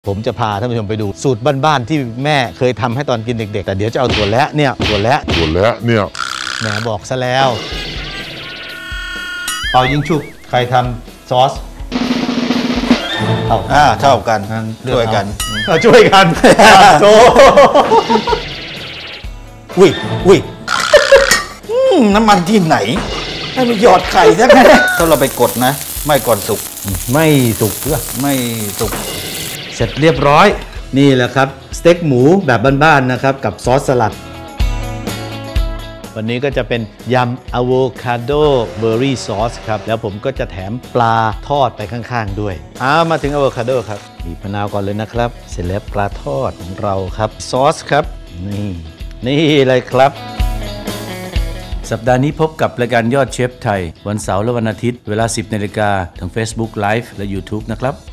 ผมจะพาท่านผู้ชมไปดูสูตรบ้านๆที่แม่เคยทำให้ตอนกินเด็กๆแต่เดี๋ยวจะเอาถั่วแระเนี่ยแหมบอกซะแล้วเป่ายิงฉุบใครทำซอสเท่ากันช่วยกันโตอุ้ยน้ำมันที่ไหนให้มันหยอดไข่ซะแม่ถ้าเราไปกดนะไม่ก่อนสุกไม่สุกเพื่อไม่สุกเสร็จเรียบร้อยนี่แหละครับสเต็กหมูแบบบ้านๆนะครับกับซอสสลัดวันนี้ก็จะเป็นยำอะโวคาโดเบอร์รี่ซอสครับแล้วผมก็จะแถมปลาทอดไปข้างๆด้วยมาถึงอะโวคาโดครับบีบมะนาวก่อนเลยนะครับเสร็จแล้วปลาทอดของเราครับซอสครับนี่เลยครับสัปดาห์นี้พบกับรายการยอดเชฟไทยวันเสาร์และวันอาทิตย์เวลา 10 นาฬิกาทาง Facebook Live และ YouTube นะครับ